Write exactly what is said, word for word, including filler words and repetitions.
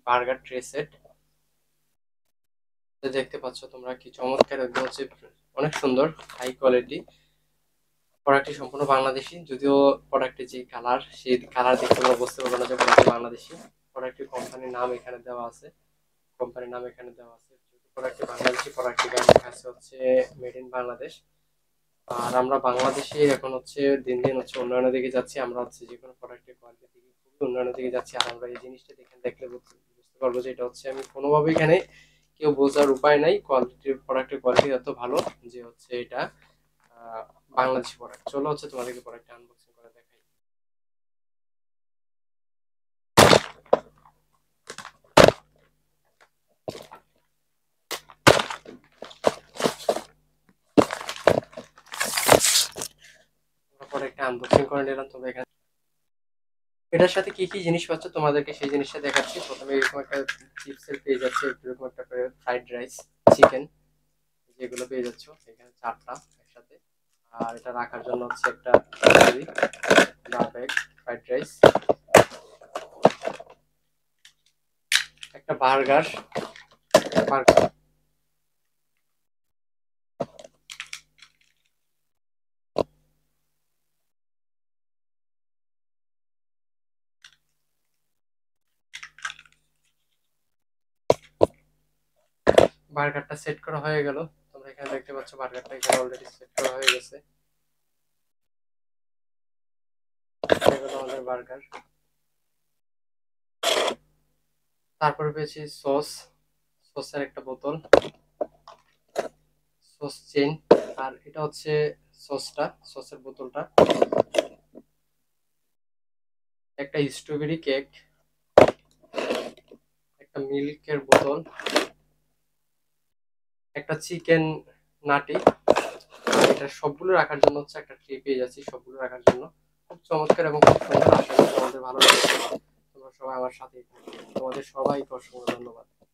Burger tray set. দেখতে পাচ্ছ তোমরা কি চমৎকার, একদম হচ্ছে অনেক সুন্দর, হাই কোয়ালিটি। প্রোডাক্টটি সম্পূর্ণ বাংলাদেশি, যদিও প্রোডাক্টের যে কালার, সেই কালার দেখে তোমরা বুঝতে পারবে না যে প্রোডাক্টটি বাংলাদেশি। প্রোডাক্টের কোম্পানির নাম এখানে দেওয়া আছে, কোম্পানির নাম এখানে দেওয়া আছে। যেহেতু প্রোডাক্টটি বাংলাদেশি, প্রোডাক্টটি গায়ে কাছে হচ্ছে মেড ইন বাংলাদেশ। আর আমরা বাংলাদেশে এখন হচ্ছে দিন দিন হচ্ছে উন্নয়নের দিকে যাচ্ছি। আমরা হচ্ছে যে কোনো প্রোডাক্টের কোয়ালিটি দিকে খুবই উন্নয়নের দিকে যাচ্ছি। আর আমরা এই জিনিসটা দেখে দেখলে বুঝতে পারবো যে এটা হচ্ছে, আমি কোনোভাবে এখানে কেউ বোঝার উপায় নাই, কোয়ালিটির প্রোডাক্টের কোয়ালিটি এত ভালো যে হচ্ছে এটা বাংলাদেশি প্রোডাক্ট। চলো হচ্ছে তোমাদেরকে প্রোডাক্টটা আনবক্সিং করে দেখাই। প্রোডাক্টটা আনবক্সিং করে নিলাম। তোমরা এখানে এটার সাথে কি কি জিনিস পাচ্ছ তোমাদেরকে সেই জিনিসটা দেখাচ্ছি। প্রথমে এরকম একটা চিপসের পেয়ে যাচ্ছে, এরকম একটা ফ্রাইড রাইস, চিকেন, যেগুলো পেয়ে যাচ্ছ এখানে চারটা একসাথে। আর এটা রাখার জন্য হচ্ছে একটা ফ্রাইড রাইস, একটা বার্গার, বার্গার বার্গারটা সেট করা হয়ে গেল। তোমরা এখানে দেখতে পাচ্ছ বার্গারটা এখানে অলরেডি সেট করা হয়ে গেছে। আমাদের বার্গার, তারপরে পেয়েছি সস, সসের একটা বোতল, সস চেন। আর এটা হচ্ছে সসটা, সসের বোতলটা, একটা স্ট্রবেরি কেক, একটা মিল্কের বোতল, একটা চিকেন নাটি। এটা সবগুলো রাখার জন্য হচ্ছে একটা ট্রে পেয়ে যাচ্ছি, সবগুলো রাখার জন্য। খুব চমৎকার এবং খুব সুন্দর। আশা করি তোমাদের ভালো লাগবে। তোমরা সবাই আমার সাথেই থাকবে। তোমাদের সবাইকে অসংখ্য ধন্যবাদ।